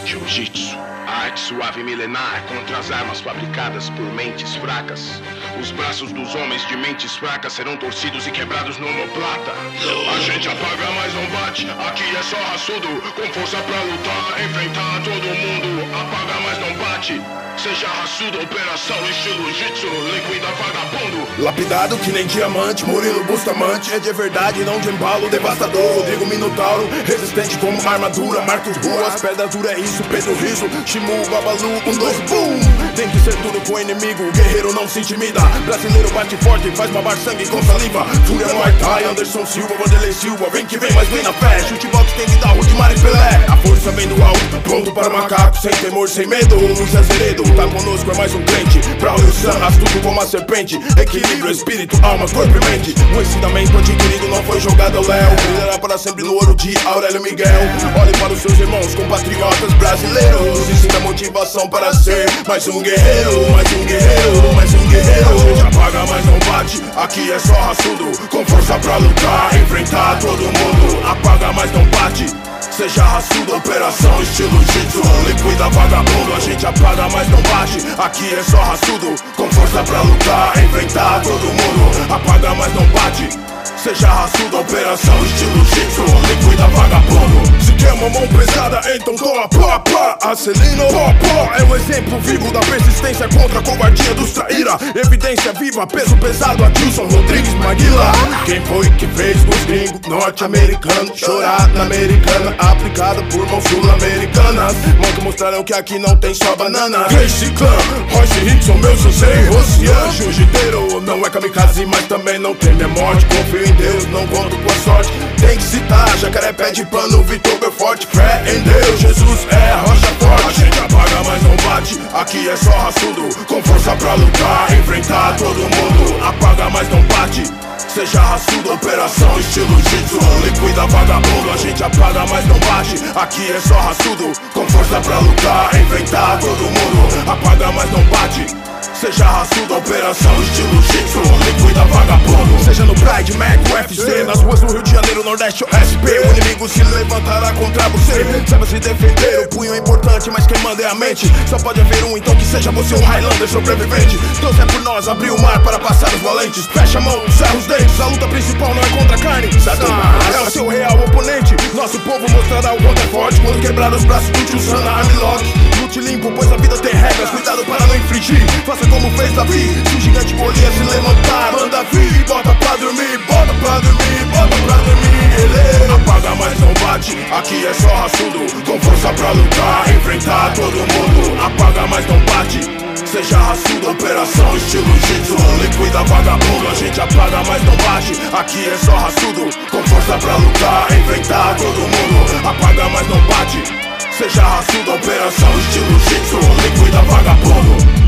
Jiu-Jitsu, a arte suave e milenar contra as armas fabricadas por mentes fracas. Os braços dos homens de mentes fracas serão torcidos e quebrados no omoplata. A gente apaga, mas não bate. Aqui é só raçudo, com força pra lutar, enfrentar todo mundo. Apaga, mas não bate. Seja raçudo, operação estilo jitsu, liquida vagabundo. Lapidado que nem diamante, Murilo Bustamante. É de verdade, não de embalo, devastador Rodrigo Minotauro, resistente como armadura. Marcos Ruas, pedra dura é isso, Pedro Riso, Shimu, Babalu, 1, 2, BUM! Tem que ser duro com o inimigo, o guerreiro não se intimida. Brasileiro bate forte, faz babar sangue com saliva. Fúria Muay Thai, Anderson Silva, Vanderlei Silva. Vem que vem, mas vem na fé, chutebox tem que dar rude, Mário Pelé. A força vem do alto, pronto para o macaco, sem temor, sem medo. Luiz Azeredo, tá conosco, é mais um crente. Braulio Sam, astuto como a serpente. Equilíbrio, espírito, alma, corpo e mente. O ensinamento adquirido não foi jogado ao léu. Brilhará para sempre no ouro de Aurélio Miguel. Olhe para os seus irmãos, compatriotas brasileiros. Ensina motivação para ser mais um guerreiro, mais um guerreiro, mais um guerreiro. A gente apaga, mas não bate. Aqui é só raçudo, com força pra lutar, enfrentar todo mundo. Apaga, mas não bate. Seja raçudo, operação estilo jitsu, liquida vagabundo. A gente apaga, mas não bate. Aqui é só raçudo, com força pra lutar, enfrentar todo mundo. Apaga, mas não bate. Seja raçudo, operação estilo jitsu, liquida vagabundo. Se quer uma mão pesada, então toma pá, pá. Acelino, pó, pó. É um exemplo vivo da persistência contra a covardia dos traíra. Evidência viva, peso pesado, Adilson Rodrigues Maguila. Quem foi que fez os gringos norte-americanos chorar na americana, aplicada por mãos sul-americanas? Mão que mostraram que aqui não tem só banana. Gracie Clan, Royce Rickson, meu sensei, Rocian. Jiu-jiteiro não é kamikaze, mas também não teme a morte. Confio em Deus, não conto com a sorte. Tem que citar, jacaré pede pano, Vitor Belfort. Fé em Deus, Jesus é a rocha forte. A gente apaga, mas não bate. Aqui é só raçudo, com força pra lutar, enfrentar todo mundo. Apaga, mas não bate. Seja raçudo, operação estilo jitsu, liquida vagabundo. A gente apaga, mas não bate. Aqui é só raçudo, com força pra lutar, enfrentar todo mundo. Apaga, mas não bate. Seja raçudo, operação estilo jitsu, liquida vagabundo. Seja no Pride, Mac, UFC, nas ruas do Rio de Janeiro, Nordeste ou SP, o inimigo se levantará contra você. Saiba se defender, o punho é importante, mas quem manda é a mente. Só pode haver um, então que seja você um Highlander sobrevivente. Deus é por nós, abriu o mar para passar os valentes. Fecha a mão, cerra os dentes, a luta principal não é contra a carne. Satanás é o seu real oponente. Nosso povo mostrará o quanto é forte quando quebrar os braços do tio Sana Armlock. Lute limpo, pois a vida tem regras, cuidado para não infringir. Faça como fez Davi, se o gigante Golias se levantar, manda vir, bota pra dormir, bota pra dormir, bota pra dormir. Ele apaga, mas não bate. Aqui é só raçudo, com força pra lutar, enfrentar todo mundo. Apaga, mas não bate. Seja raçudo, operação estilo jitsu, liquida vagabundo. A gente apaga, mas não bate. Aqui é só raçudo, com força pra lutar, enfrentar todo mundo. Apaga, mas não bate. Seja raçudo, operação estilo jitsu, liquida vagabundo.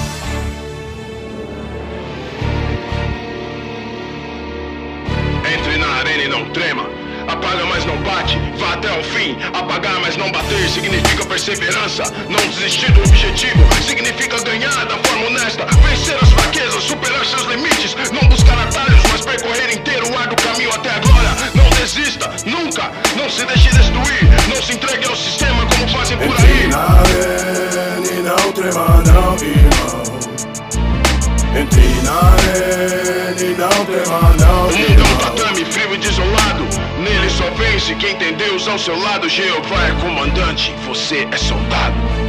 Entre na arena e não trema. Apaga, mas não bate. Vá até o fim. Apagar, mas não bater significa perseverança. Não desistir do objetivo significa ganhar da forma honesta. Vencer as fraquezas, superar seus limites. Não buscar atalhos, mas percorrer inteiro o árduo caminho até a glória. Não desista, nunca. Não se deixe destruir. Não se entregue ao sistema como fazem por aí. Entre na arena e não trema não, irmão. Entre na arena e não trema não. O mundo é um tatame frio e desolado. Nele só vence quem tem Deus ao seu lado. Jeová é comandante, você é soldado.